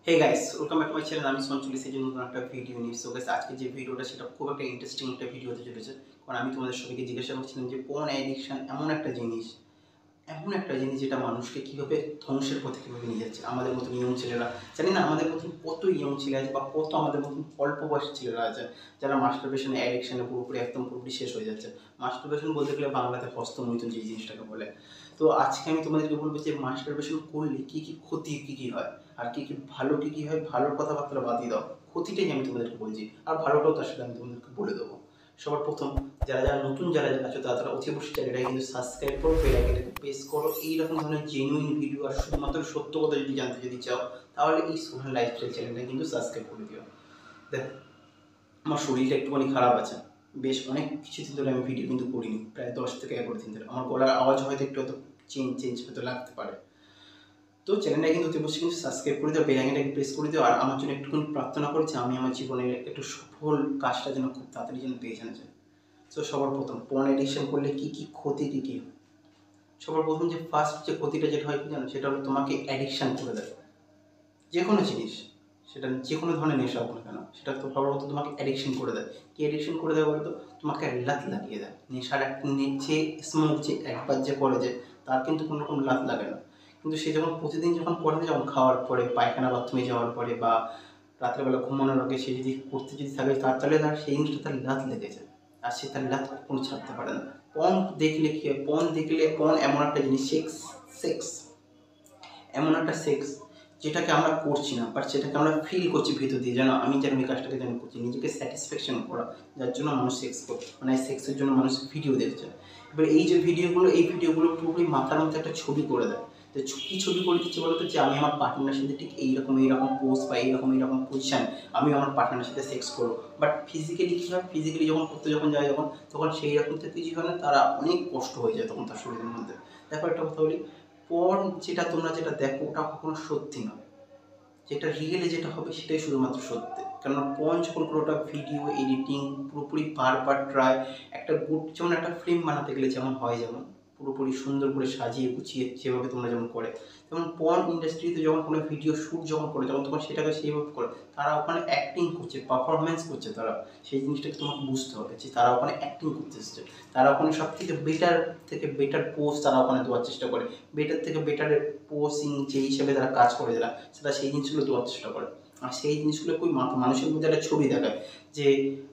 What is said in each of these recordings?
Hey guys, welcome back to my channel. আমি সঞ্চলি সেই জন্য নতুন একটা ভিডিও নিয়ে এসেছি। গাইস, আজকে যে ভিডিওটা সেটা খুব একটা ইন্টারেস্টিং একটা ভিডিও হতে চলেছে। কারণ আমি তোমাদের সবাইকে জিজ্ঞাসা করছিলাম যে পর্ন অ্যাডিকশন এমন একটা জিনিস যেটা মানুষকে কীভাবে ধ্বংসের পথে কীভাবে নিয়ে যাচ্ছে। আমাদের মতন ইয়ং ছেলেরা, জানি না আমাদের মতন কত ইয়ং ছেলে আছে বা কত আমাদের মতন অল্প বয়সের ছেলেরা আছে যারা মাস্টারবেশন অ্যাডিকশনে পুরোপুরি শেষ হয়ে যাচ্ছে। মাস্টারবেশন বলতে গেলে বাংলাতে হস্তমৈথুন যে জিনিসটাকে বলে। তো আজকে আমি তোমাদেরকে বলবো যে মাস্টারবেশন করলে কী কী ক্ষতি কী কী হয়, আর কী কী ভালো কী কী হয়। ভালোর কথাবার্তা বাদিয়ে দাও, ক্ষতিটাই আমি তোমাদেরকে বলছি, আর ভালোটাও তার সাথে আমি তোমাদেরকে বলে দেবো। সবার প্রথম যারা যারা আছো তারা অতি অবশ্যই চ্যানেলটাকে কিন্তু সাবস্ক্রাইব করো, বেল আইকনটাকে প্রেস করো। এইরকম ধরনের জেনুইন ভিডিও আর শুধুমাত্র সত্য কথা জানতে চাও তাহলে এই সোহান লাইফস্টাইল চ্যানেলটা কিন্তু সাবস্ক্রাইব করে দিও। দেখ, আমার শরীরটা একটুখানি খারাপ আছে, বেশ অনেক কিছুদিন ধরে আমি ভিডিও কিন্তু করিনি, প্রায় 10 থেকে 11 দিন ধরে। আমার গলার আওয়াজ হয়তো একটু হয়তো চেঞ্জ হয়তো লাগতে পারে। তো চ্যানেলটা কিন্তু অবশ্যই কিন্তু সাবস্ক্রাইব করে দিও, বেল আইকনটাকে প্রেস করে দিও। আর আমার জন্য একটুখানি প্রার্থনা করেছি আমি আমার জীবনের একটু সফল কাজটা যেন খুব তাড়াতাড়ি যেন পেয়ে জানা যায়। তো সবার প্রথম পর্ন এডিকশন করলে কী কী ক্ষতি কী কী। সবার প্রথম যে ফার্স্ট যে ক্ষতিটা যেটা হয় কি জানো, সেটা হলো তোমাকে অ্যাডিকশান করে দেয় যে কোনো জিনিস, সেটা যে কোনো ধরনের নেশা হোক না কেন, সেটা তো সবার প্রথম তোমাকে অ্যাডিকশন করে দেয়। কি অ্যাডিকশন করে দেয় বলতো, তোমাকে লাত লাগিয়ে দেয়। নেশার একটা যে স্মোক যে একবার যে করে যে তার কিন্তু কোনো রকম লাত লাগে না, কিন্তু সে যখন প্রতিদিন যখন করে, যখন খাওয়ার পরে, পায়খানা বাথরুমে যাওয়ার পরে বা রাত্রেবেলা ঘুমানোর আগে সে যদি করতে যদি থাকে তাহলে তার সেই জিনিসটা তার লাত লেগে যায়, আর সে তার লাত কখনো ছাড়তে পারে না। পর্ন দেখলে কি হয়, পর্ন এমন একটা জিনিস, সেক্স এমন একটা সেক্স যেটাকে আমরা করছি না, বাট সেটাকে আমরা ফিল করছি ভিতর দিয়ে, যেন আমি যেন এই কাজটাকে যেন করছি, নিজেকে স্যাটিসফ্যাকশন করা, যার জন্য মানুষ সেক্স করছে, মানে সেক্সের জন্য মানুষ ভিডিও দেখছে। এবার এই যে ভিডিওগুলো পুরোপুরি মাথার মধ্যে একটা ছবি করে দেয়। তো কী ছবি করে দিচ্ছে বলতো, যে আমি আমার পার্টনারের সাথে ঠিক এইরকম পোজ বা এইরকম পজিশান আমি আমার পার্টনারের সাথে সেক্স করবো। বাট ফিজিক্যালি কী হয়, ফিজিক্যালি যখন যায় তখন সেই রকম তো কিছু হয় না, তারা অনেক কষ্ট হয়ে যায় তখন তার শরীরের মধ্যে। দেখো একটা কথা বলি, পর্ন তোমরা যেটা দেখো ওটা কখনো সত্যি নয়, যেটা রিয়েলে যেটা হবে সেটাই শুধুমাত্র সত্যি। কেননা পর্ন যখন পুরোটা ভিডিও এডিটিং পুরোপুরি বারবার ট্রাই, একটা যেমন একটা ফিল্ম বানাতে গেলে যেমন হয়, যেমন পুরোপুরি সুন্দর করে সাজিয়ে গুছিয়ে যেভাবে তোমরা যেমন করে, যেমন পর্ন ইন্ডাস্ট্রিতে যখন কোনো ভিডিও শ্যুট যখন করে তখন সেটাকে সেইভাবে করে, তারা ওখানে অ্যাক্টিং করছে, পারফরমেন্স করছে, তারা সেই জিনিসটাকে তোমাকে বুঝতে হবে যে তারা ওখানে অ্যাক্টিং করতে এসেছে। তারা ওখানে সব থেকে বেটার পোজ তারা ওখানে দেওয়ার চেষ্টা করে, বেটার থেকে বেটার পোজিং যে হিসেবে তারা কাজ করে যারা, সেটা সেই জিনিসগুলো দেওয়ার চেষ্টা করে। আর সেই জিনিসগুলো খুবই মানুষের মধ্যে একটা ছবি দেখায় যে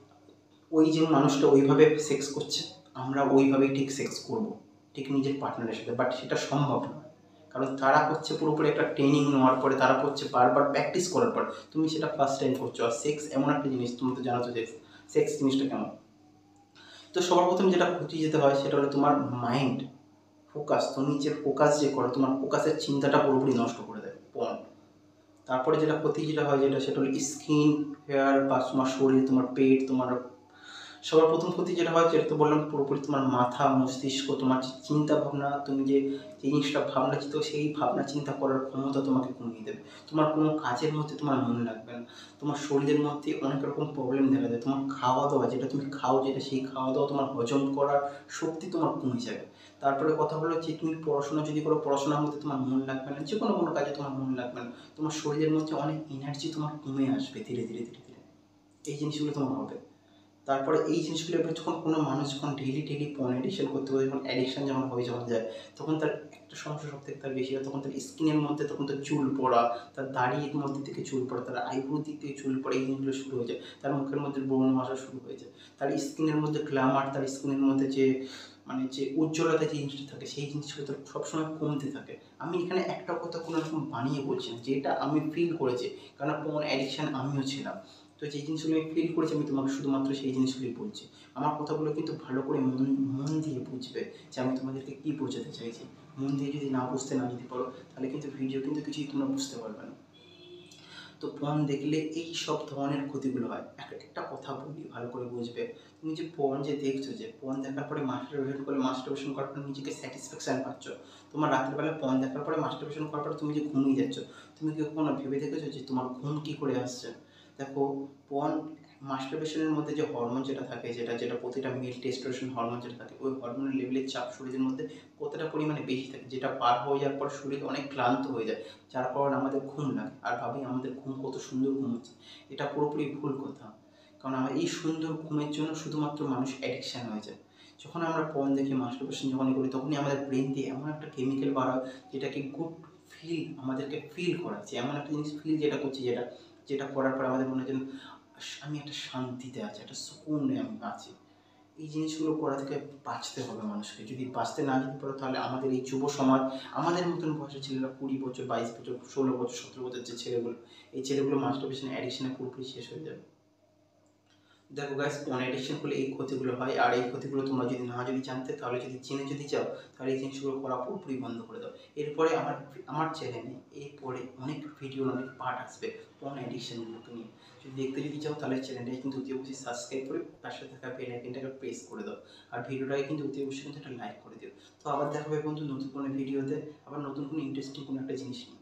ওই যে মানুষটা ওইভাবে সেক্স করছে, আমরা ওইভাবেই ঠিক সেক্স করব, ঠিক নিজের পার্টনারের সাথে। বাট সেটা সম্ভব না, কারণ তারা করছে পুরোপুরি একটা ট্রেনিং নেওয়ার পরে, তারা করছে বারবার প্র্যাকটিস করার পর, তুমি সেটা ফার্স্ট টাইম করছো। আর সেক্স এমন একটা জিনিস, তুমি তো জানো তো যে সেক্স জিনিসটা কেমন। তো সবার প্রথম যেটা ক্ষতি যেতে হয় সেটা হলো তোমার মাইন্ড ফোকাস, তুমি যে ফোকাস যে করো, তোমার ফোকাসের চিন্তাটা পুরোপুরি নষ্ট করে দেয় পর্ন। তারপরে যেটা ক্ষতি যেটা হয় সেটা হলো স্কিন, হেয়ার বা তোমার শরীর, তোমার পেট, তোমার সবার প্রথম ক্ষতি যেটা হয় যেটা তো বললাম, পুরোপুরি তোমার মাথা মস্তিষ্ক, তোমার যে চিন্তা ভাবনা, তুমি যে জিনিসটা ভাবনা চিন্তা, সেই ভাবনা চিন্তা করার ক্ষমতা তোমাকে কমিয়ে দেবে। তোমার কোনো কাজের মধ্যে তোমার মন লাগবে না, তোমার শরীরের মধ্যে অনেক রকম প্রবলেম দেখা যায়। তোমার খাওয়া দাওয়া যেটা তুমি খাও, সেই খাওয়া দাওয়া তোমার হজম করার শক্তি তোমার কমে যাবে। তারপরে কথা হলো যে তুমি পড়াশোনা যদি করো, পড়াশোনার মধ্যে তোমার মন লাগবে না, যে কোনো কাজে তোমার মন লাগবে না, তোমার শরীরের মধ্যে অনেক এনার্জি তোমার কমে আসবে ধীরে ধীরে ধীরে ধীরে, এই জিনিসগুলো তোমার হবে। তারপরে এই জিনিসগুলো যখন কোনো মানুষ যখন ডেইলি পর্ন এডিকশন করতে হবে, যখন অ্যাডিকশন যখন যায়, তখন তার একটা সমস্যা সব থেকে তার বেশি হয়, তখন তার স্কিনের মধ্যে তখন তার চুল পড়া, তার দাড়ির মধ্যে থেকে চুল পড়া, তার আইব্রোর দিক থেকে চুল পড়া, এই জিনিসগুলো শুরু হয়ে যায়। তার মুখের মধ্যে ব্রণ আসা শুরু হয়ে যায়, তার স্কিনের মধ্যে গ্ল্যামার, তার স্কিনের মধ্যে যে যে উজ্জ্বলতা যে জিনিসটা থাকে, সেই জিনিসগুলো তো সবসময় কমতে থাকে। আমি এখানে একটা কথা কোনো রকম বানিয়ে বলছি না, যেটা আমি ফিল করেছি, কারণ পর্ন অ্যাডিকশন আমিও ছিলাম। তো যে জিনিসগুলো আমি ফিল করেছি আমি তোমাকে শুধুমাত্র সেই জিনিসগুলোই বলছি। আমার কথাগুলো কিন্তু ভালো করে মন দিয়ে বুঝবে যে আমি তোমাদেরকে কী বোঝাতে চাইছি। মন দিয়ে যদি না বুঝতে পারো তাহলে কিন্তু ভিডিও কিন্তু কিছুই তোমরা বুঝতে পারবে না। তো পর্ন দেখলে এই সব ধরনের ক্ষতিগুলো হয়। একটা কথা বলি ভালো করে বুঝবে, তুমি যে পর্ন যে দেখছো, যে পর্ন দেখার পরে মাস্টারবেশন করার পরে নিজেকে স্যাটিসফ্যাকশান পাচ্ছ, তোমার রাত্রেবেলা পর্ন দেখার পরে মাস্টারবেশন করার পরে তুমি যে ঘুমিয়ে যাচ্ছ, তুমি কি কখনো ভেবে দেখেছো যে তোমার ঘুম কী করে আসছে? দেখো, পর্ন মাস্টারবেশনের মধ্যে যে হরমোন যেটা থাকে, যেটা প্রতিটা মেল টেস্টোস্টেরন হরমোন যেটা থাকে, ওই হরমোনের লেভেলের চাপ শরীরের মধ্যে কতটা পরিমাণে বেশি থাকে, যেটা পার হয়ে যাওয়ার পর শরীর অনেক ক্লান্ত হয়ে যায়, যার কারণে আমাদের ঘুম লাগে আর ভাবি আমাদের ঘুম কত সুন্দর ঘুম হচ্ছে। এটা পুরোপুরি ভুল কথা। কারণ আমার এই সুন্দর ঘুমের জন্য শুধুমাত্র মানুষ অ্যাডিকশান হয়ে যায়। যখন আমরা পর্ন দেখি, মাস্টারবেশন যখনই করি, তখনই আমাদের ব্রেন দিয়ে এমন একটা কেমিক্যাল বার হয় যেটাকে গুড ফিল, আমাদেরকে ফিল করাচ্ছে, এমন একটা জিনিস ফিল যেটা করছি, যেটা করার পর আমাদের মনে হয় যেন আমি একটা শান্তিতে আছি, একটা সুকুনে আমি আছি। এই জিনিসগুলো করা থেকে বাঁচতে হবে মানুষকে। যদি বাঁচতে না যেতে পারো, তাহলে আমাদের এই যুব সমাজ, আমাদের মতন বয়সের ছেলেরা 20 বছর, 22 বছর, 16 বছর, 17 বছর যে ছেলেগুলো, এই ছেলেগুলো মাস্টারবেশন অ্যাডিকশনে পুরোপুরি শেষ হয়ে যাবে। দেখো গাইস, পর্ন অ্যাডিকশন হলে এই ক্ষতিগুলো হয়, আর এই ক্ষতিগুলো তোমরা যদি জানতে, তাহলে জেনে যাও, তাহলে এই জিনিসগুলো করা পুরোপুরি বন্ধ করে দাও। এরপরে আমার চ্যানেলে এরপরে অনেক ভিডিও, অনেক পার্ট আসবে পর্ন অ্যাডিকশনগুলোকে নিয়ে। যদি দেখতে চাও, তাহলে চ্যানেলটাকে কিন্তু অতি অবশ্যই সাবস্ক্রাইব করে পাশে থাকা বেল আইকনটাকে প্রেস করে দাও, আর ভিডিওটাকে কিন্তু অতি অবশ্যই কিন্তু একটা লাইক করে দিও। তো আবার দেখা হবে বন্ধু নতুন কোনো ভিডিওতে, আবার নতুন কোনো ইন্টারেস্টিং কোনো একটা জিনিস নিয়ে।